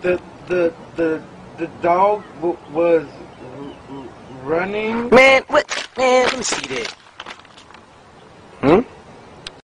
the the the the dog was running. Man, what? Man, let me see that. Hmm?